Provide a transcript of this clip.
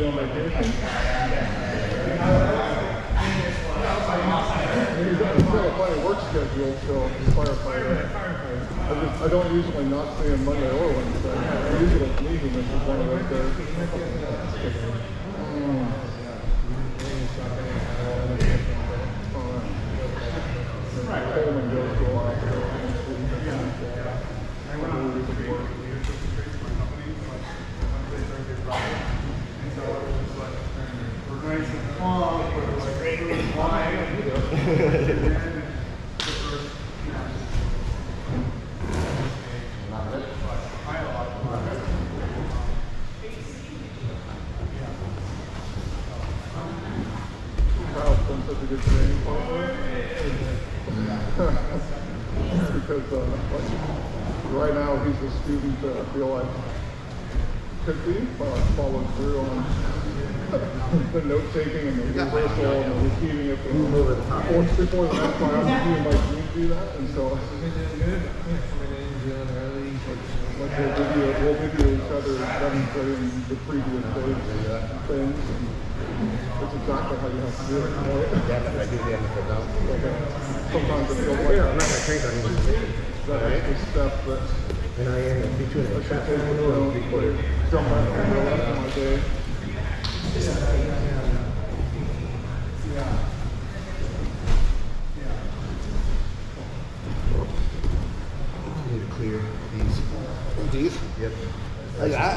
be on vacation. He's got a funny work schedule, so he's a firefighter. I don't usually not see him Monday or Wednesday. I usually leave him if it's one of those days. Coleman goes to a lot of Kyle's been such a good training partner. Because like, right now he's a student that I feel like could be, but I followed through on the note taking and the rehearsal and the repeating it before the next class. He invites me to do that, and so like we'll video each other demonstrating the previous days things. That's exactly how you have to do it. Right? Yeah, I do the end of it now. Sometimes it feels like I'm not going to train on anything. that extra step that And I am between the trap and jump back to the rest of my day. I need to clear these. These? Yep. Like that?